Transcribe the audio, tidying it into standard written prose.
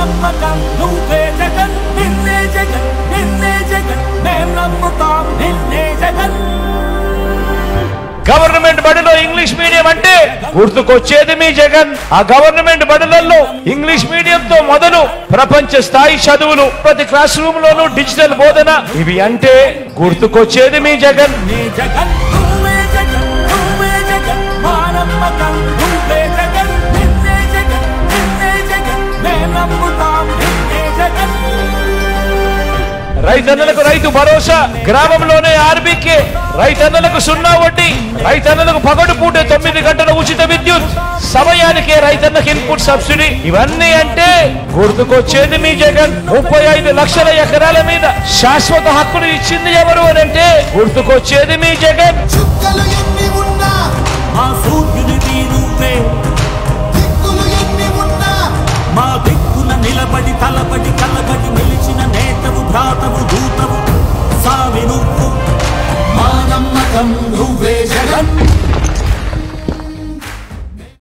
నమ్మకం నువ్వే జగన్ నిన్నే జగన్ నిన్నే జగన్ మేం నమ్ముతాం నిన్నే జగన్ గవర్నమెంట్ బడిలో ఇంగ్లీష్ మీడియం అంటే గుర్తుకొచ్చేది మీ జగన్. ఆ గవర్నమెంట్ బడులలో ఇంగ్లీష్ మీడియంతో మొదలు ప్రపంచ స్థాయి చదువులు, ప్రతి క్లాస్ రూమ్ లోనూ డిజిటల్ బోధన, ఇవి అంటే గుర్తుకొచ్చేది మీ జగన్. రైతన్నలకు రైతు భరోసా, గ్రామంలోనే ఆర్బీకే, రైతన్నలకు 0 వడ్డీ, రైతన్నలకు పగడు పూటే 9 గంటల ఉచిత విద్యుత్, సమయానికే రైతన్నకు ఇన్పుట్ సబ్సిడీ, ఇవన్నీ అంటే గుర్తుకొచ్చేది మీ జగన్. 35 లక్షల ఎకరాల మీద శాశ్వత హక్కులు ఇచ్చింది ఎవరు అని అంటే గుర్తుకొచ్చేది మీ జగన్. మా దిక్కున నిలబడి తలబడి కలబడి నిలిచిన నేతవు భ్రాతవు దూతవు సామి నువ్వు మా నమ్మకం నువ్వు